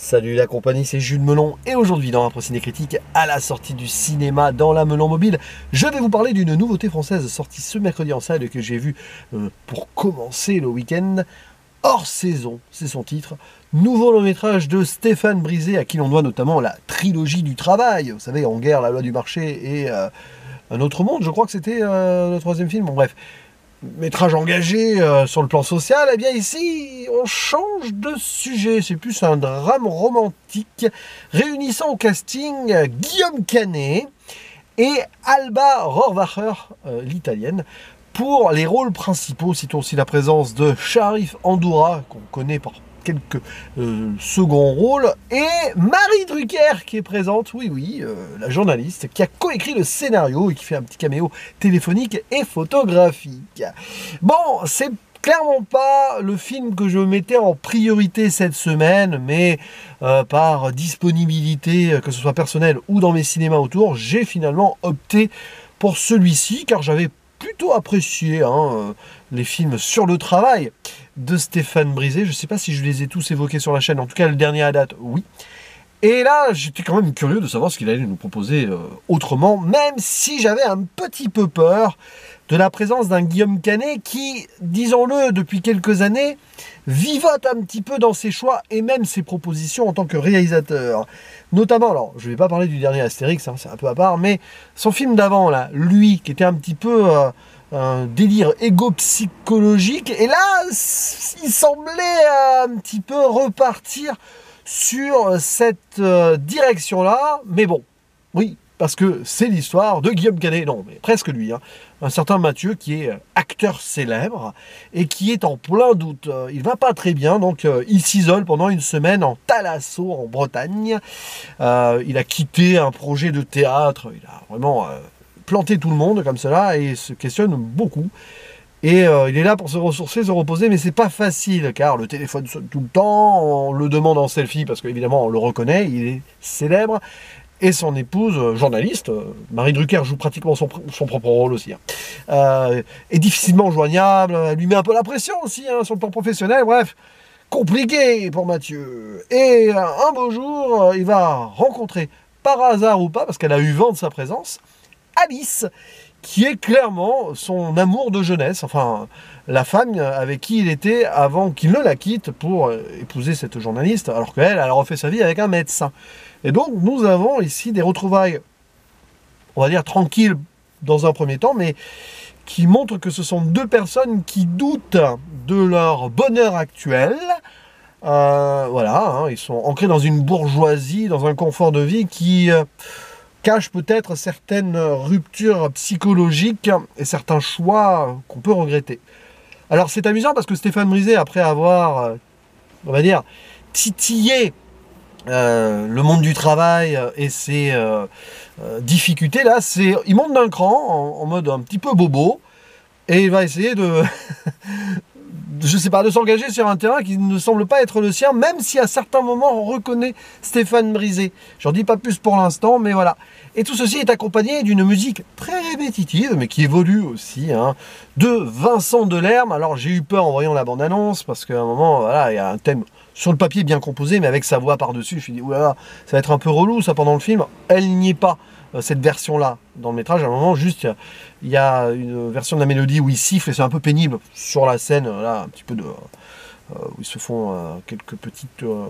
Salut la compagnie, c'est Jules Melon et aujourd'hui dans Impro Ciné Critique, à la sortie du cinéma dans la Melon Mobile, je vais vous parler d'une nouveauté française sortie ce mercredi en salle et que j'ai vue pour commencer le week-end. Hors saison, c'est son titre. Nouveau long métrage de Stéphane Brisé, à qui l'on doit notamment la trilogie du travail. Vous savez, En guerre, La loi du marché et Un autre monde, je crois que c'était le troisième film. Bon bref, métrage engagé sur le plan social. Eh bien ici, on change de sujet. C'est plus un drame romantique réunissant au casting Guillaume Canet et Alba Rohrwacher, l'italienne, pour les rôles principaux. Citons aussi la présence de Sharif Andoura, qu'on connaît par quelques seconds rôles, et Marie Drucker qui est présente, oui, la journaliste, qui a coécrit le scénario et qui fait un petit caméo téléphonique et photographique. Bon, c'est clairement pas le film que je mettais en priorité cette semaine, mais par disponibilité, que ce soit personnelle ou dans mes cinémas autour, j'ai finalement opté pour celui-ci, car j'avais plutôt apprécié les films sur le travail de Stéphane Brisé. Je ne sais pas si je les ai tous évoqués sur la chaîne, en tout cas le dernier à date, oui. Et là, j'étais quand même curieux de savoir ce qu'il allait nous proposer autrement, même si j'avais un petit peu peur de la présence d'un Guillaume Canet qui, disons-le, depuis quelques années, vivote un petit peu dans ses choix et même ses propositions en tant que réalisateur. Notamment, alors, je ne vais pas parler du dernier Astérix, c'est un peu à part, mais son film d'avant, là, lui, qui était un petit peu un délire égo-psychologique, et là, il semblait un petit peu repartir sur cette direction-là, mais bon, oui, parce que c'est l'histoire de Guillaume Canet, non, mais presque lui, un certain Mathieu qui est acteur célèbre et qui est en plein doute. Il va pas très bien, donc il s'isole pendant une semaine en Thalasso, en Bretagne. Il a quitté un projet de théâtre, il a vraiment planté tout le monde comme cela et se questionne beaucoup. Et il est là pour se ressourcer, se reposer, mais c'est pas facile, car le téléphone sonne tout le temps, on le demande en selfie, parce qu'évidemment on le reconnaît, il est célèbre, et son épouse, journaliste, Marie Drucker joue pratiquement son propre rôle aussi, est difficilement joignable, elle lui met un peu la pression aussi, sur le plan professionnel, bref, compliqué pour Mathieu. Et un beau jour, il va rencontrer, par hasard ou pas, parce qu'elle a eu vent de sa présence, Alice, qui est clairement son amour de jeunesse, enfin la femme avec qui il était avant qu'il ne la quitte pour épouser cette journaliste, alors qu'elle a refait sa vie avec un médecin. Et donc nous avons ici des retrouvailles, on va dire tranquilles dans un premier temps, mais qui montrent que ce sont deux personnes qui doutent de leur bonheur actuel. Voilà, ils sont ancrés dans une bourgeoisie, dans un confort de vie qui cache peut-être certaines ruptures psychologiques et certains choix qu'on peut regretter. Alors c'est amusant parce que Stéphane Brisé, après avoir, on va dire, titillé le monde du travail et ses difficultés, là, il monte d'un cran en mode un petit peu bobo et il va essayer de... je sais pas, de s'engager sur un terrain qui ne semble pas être le sien, même si à certains moments on reconnaît Stéphane Brisé. J'en dis pas plus pour l'instant, mais voilà. Et tout ceci est accompagné d'une musique très répétitive, mais qui évolue aussi, de Vincent Delerme. Alors j'ai eu peur en voyant la bande-annonce, parce qu'à un moment, voilà, il y a un thème sur le papier bien composé, mais avec sa voix par-dessus, je me suis dit, oulala, ça va être un peu relou ça pendant le film. Elle n'y est pas, cette version-là, dans le métrage. À un moment, juste, il y a une version de la mélodie où il siffle, et c'est un peu pénible sur la scène, là, un petit peu de... où ils se font quelques petites...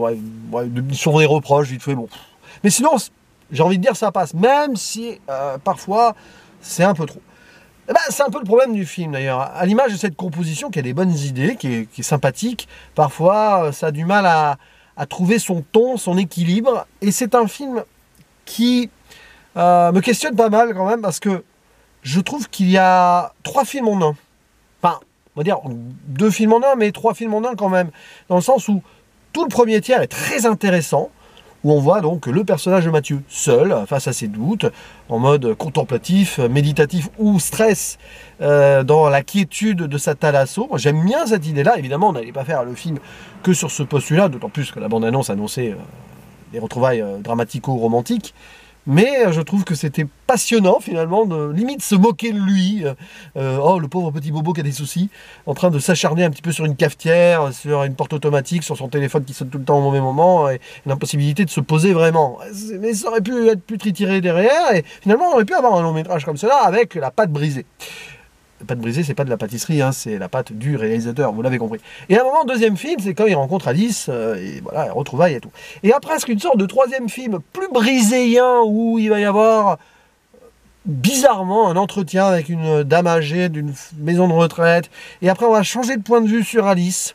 sur des reproches, vite fait, bon. Mais sinon, j'ai envie de dire, ça passe, même si, parfois, c'est un peu trop. Eh ben, c'est un peu le problème du film, d'ailleurs. À l'image de cette composition, qui a des bonnes idées, qui est sympathique, parfois, ça a du mal à trouver son ton, son équilibre, et c'est un film qui me questionne pas mal, quand même, parce que je trouve qu'il y a 3 films en un. Enfin, on va dire 2 films en un, mais 3 films en un quand même. Dans le sens où tout le premier tiers est très intéressant, où on voit donc le personnage de Mathieu seul, face à ses doutes, en mode contemplatif, méditatif ou stress, dans la quiétude de sa thalasso. J'aime bien cette idée-là. Évidemment, on n'allait pas faire le film que sur ce postulat, d'autant plus que la bande-annonce annonçait des retrouvailles dramatico-romantiques. Mais je trouve que c'était passionnant finalement, de limite se moquer de lui. Oh, le pauvre petit bobo qui a des soucis, en train de s'acharner un petit peu sur une cafetière, sur une porte automatique, sur son téléphone qui sonne tout le temps au mauvais moment, et l'impossibilité de se poser vraiment. Mais ça aurait pu être plus trituré derrière, et finalement on aurait pu avoir un long métrage comme cela avec la pâte brisée. La pâte brisée, c'est pas de la pâtisserie, hein, c'est la pâte du réalisateur, vous l'avez compris. Et à un moment, deuxième film, c'est quand il rencontre Alice, et voilà, retrouvailles et tout. Et après, presque une sorte de troisième film, plus briséien, où il va y avoir bizarrement un entretien avec une dame âgée d'une maison de retraite, et après on va changer de point de vue sur Alice.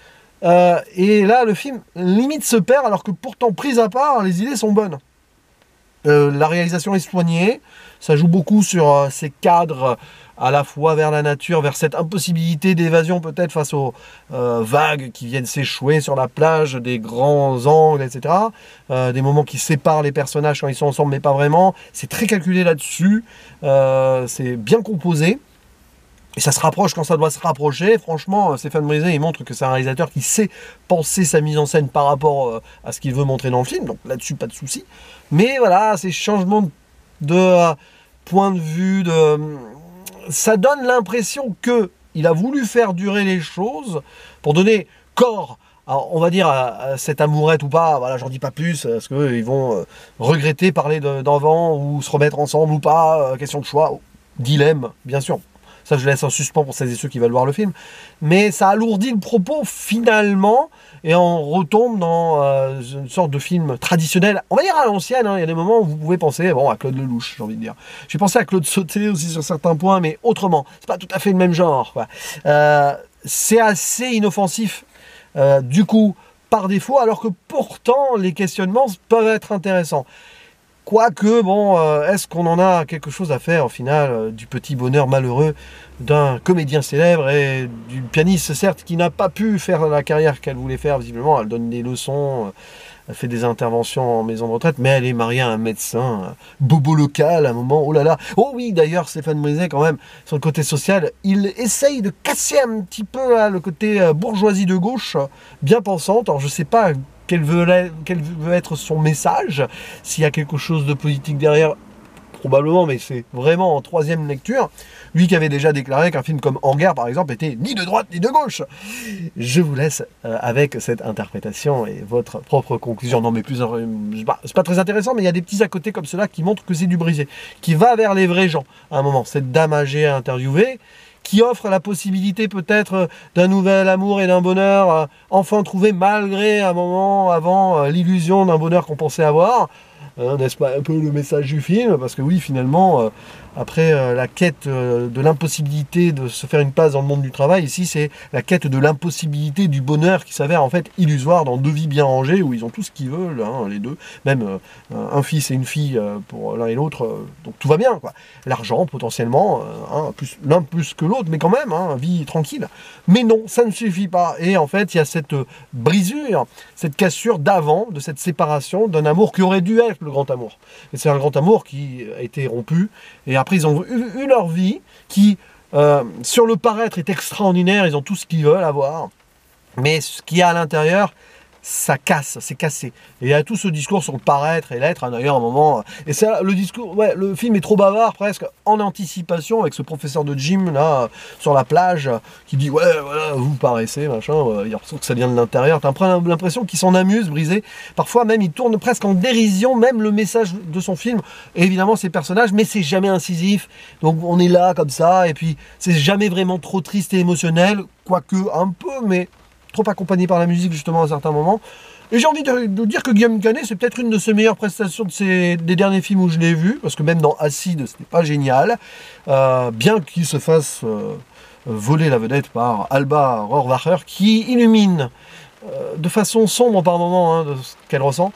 Et là, le film limite se perd, alors que pourtant, pris à part, les idées sont bonnes. La réalisation est soignée, ça joue beaucoup sur ces cadres à la fois vers la nature, vers cette impossibilité d'évasion peut-être face aux vagues qui viennent s'échouer sur la plage, des grands angles, etc. Des moments qui séparent les personnages quand ils sont ensemble, mais pas vraiment. C'est très calculé là-dessus, c'est bien composé. Et ça se rapproche quand ça doit se rapprocher. Franchement, Stéphane Brisé, il montre que c'est un réalisateur qui sait penser sa mise en scène par rapport à ce qu'il veut montrer dans le film. Donc là-dessus, pas de souci. Mais voilà, ces changements de point de vue, ça donne l'impression qu'il a voulu faire durer les choses pour donner corps, on va dire, à cette amourette ou pas. Voilà, j'en dis pas plus, parce qu'ils vont regretter parler d'enfant ou se remettre ensemble ou pas. Question de choix, dilemme, bien sûr. Ça, je laisse en suspens pour celles et ceux qui veulent voir le film. Mais ça alourdit le propos finalement, et on retombe dans une sorte de film traditionnel. On va dire à l'ancienne, hein. Il y a des moments où vous pouvez penser à Claude Lelouch, j'ai envie de dire. J'ai pensé à Claude Sauté aussi sur certains points, mais autrement. C'est pas tout à fait le même genre, quoi. C'est assez inoffensif, du coup, par défaut, alors que pourtant, les questionnements peuvent être intéressants. Quoique, bon, est-ce qu'on en a quelque chose à faire au final du petit bonheur malheureux d'un comédien célèbre et d'une pianiste, certes, qui n'a pas pu faire la carrière qu'elle voulait faire, visiblement. Elle donne des leçons, elle fait des interventions en maison de retraite, mais elle est mariée à un médecin, bobo local à un moment, oh là là. Oh oui, d'ailleurs, Stéphane Brisé, quand même, sur le côté social, il essaye de casser un petit peu là, le côté bourgeoisie de gauche, bien pensante. Alors je sais pas quel veut être son message, s'il y a quelque chose de politique derrière, probablement, mais c'est vraiment en troisième lecture. Lui qui avait déjà déclaré qu'un film comme Hangar, par exemple, était ni de droite ni de gauche. Je vous laisse avec cette interprétation et votre propre conclusion. Non, mais c'est pas très intéressant, mais il y a des petits à côté comme cela qui montrent que c'est du Brisé, qui va vers les vrais gens. À un moment, cette dame âgée à interviewer, qui offre la possibilité peut-être d'un nouvel amour et d'un bonheur enfin trouvé malgré un moment avant l'illusion d'un bonheur qu'on pensait avoir. N'est-ce pas un peu le message du film? Parce que oui, finalement, après la quête de l'impossibilité de se faire une place dans le monde du travail, ici c'est la quête de l'impossibilité du bonheur qui s'avère en fait illusoire dans deux vies bien rangées où ils ont tout ce qu'ils veulent, hein, les deux, même un fils et une fille pour l'un et l'autre, donc tout va bien, quoi. L'argent potentiellement, hein, l'un plus que l'autre, mais quand même, hein, vie tranquille. Mais non, ça ne suffit pas. Et en fait, il y a cette brisure, cette cassure d'avant, de cette séparation d'un amour qui aurait dû être le grand amour. Et c'est un grand amour qui a été rompu. Et après, ils ont eu leur vie qui, sur le paraître, est extraordinaire. Ils ont tout ce qu'ils veulent avoir. Mais ce qu'il y a à l'intérieur, ça casse, c'est cassé. Et il y a tout ce discours sur le paraître et l'être, hein, d'ailleurs, à un moment. Et ça, le discours, ouais, le film est trop bavard, presque, en anticipation, avec ce professeur de gym, là, sur la plage, qui dit, ouais, voilà, vous paraissez, machin, il y a l'impression que ça vient de l'intérieur. T'as l'impression qu'il s'en amuse, Brisé. Parfois, même, il tourne presque en dérision, même le message de son film. Et évidemment, ses personnages, mais c'est jamais incisif. Donc, on est là, comme ça, et puis, c'est jamais vraiment trop triste et émotionnel, quoique un peu, mais trop accompagné par la musique justement à certains moments. Et j'ai envie de dire que Guillaume Canet, c'est peut-être une de ses meilleures prestations des derniers films où je l'ai vu, parce que même dans Acide, c'était pas génial, bien qu'il se fasse voler la vedette par Alba Rohrwacher, qui illumine de façon sombre par moment, hein, de ce qu'elle ressent,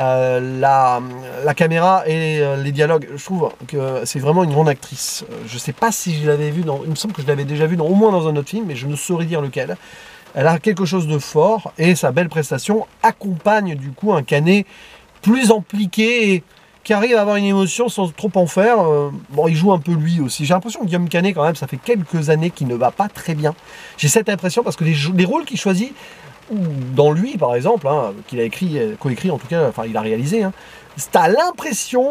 la caméra et les dialogues. Je trouve que c'est vraiment une grande actrice. Je sais pas si je l'avais vu il me semble que je l'avais déjà vu au moins dans un autre film, mais je ne saurais dire lequel. Elle a quelque chose de fort et sa belle prestation accompagne du coup un Canet plus impliqué et qui arrive à avoir une émotion sans trop en faire. Bon, il joue un peu lui aussi. J'ai l'impression que Guillaume Canet, quand même, ça fait quelques années qu'il ne va pas très bien. J'ai cette impression parce que les rôles qu'il choisit, dans lui par exemple, hein, qu'il a écrit, coécrit en tout cas, enfin il a réalisé, hein, t'as l'impression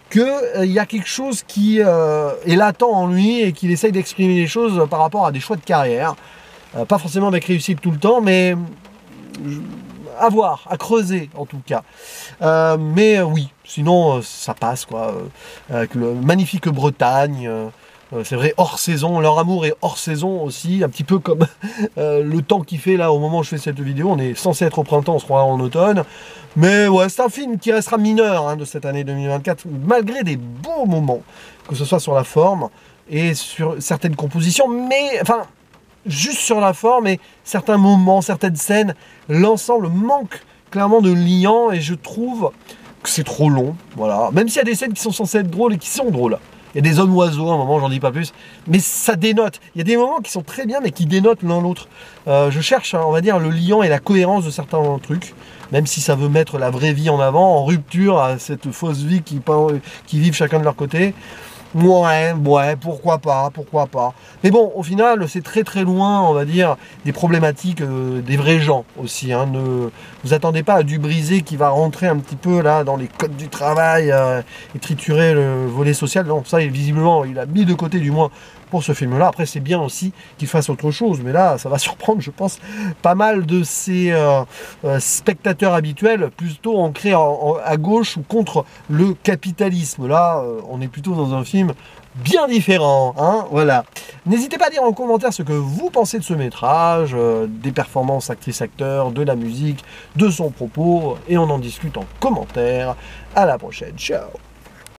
qu'il y a quelque chose qui est latent en lui et qu'il essaye d'exprimer les choses par rapport à des choix de carrière. Pas forcément avec réussite tout le temps, mais à voir, à creuser en tout cas. Mais oui, sinon ça passe quoi. Avec le magnifique Bretagne. C'est vrai, hors saison, leur amour est hors saison aussi, un petit peu comme le temps qu'il fait là au moment où je fais cette vidéo. On est censé être au printemps, on se croira en automne. Mais ouais, c'est un film qui restera mineur de cette année 2024, malgré des beaux moments, que ce soit sur la forme et sur certaines compositions, mais enfin, juste sur la forme et certains moments, certaines scènes, l'ensemble manque clairement de liant et je trouve que c'est trop long, voilà. Même s'il y a des scènes qui sont censées être drôles et qui sont drôles. Il y a des hommes oiseaux, à un moment, j'en dis pas plus, mais ça dénote. Il y a des moments qui sont très bien, mais qui dénotent l'un l'autre. Je cherche, on va dire, le liant et la cohérence de certains trucs, même si ça veut mettre la vraie vie en avant, en rupture à cette fausse vie qui vivent chacun de leur côté. Ouais, pourquoi pas. Mais bon, au final, c'est très très loin, on va dire, des problématiques des vrais gens aussi. Ne vous attendez pas à du brisé qui va rentrer un petit peu là dans les codes du travail et triturer le volet social. Non, ça, visiblement, il a mis de côté du moins pour ce film-là. Après, c'est bien aussi qu'il fasse autre chose, mais là, ça va surprendre, je pense, pas mal de ces spectateurs habituels, plutôt ancrés à gauche ou contre le capitalisme. Là, on est plutôt dans un film bien différent, voilà. N'hésitez pas à dire en commentaire ce que vous pensez de ce métrage, des performances actrices-acteurs, de la musique, de son propos, et on en discute en commentaire. À la prochaine, ciao.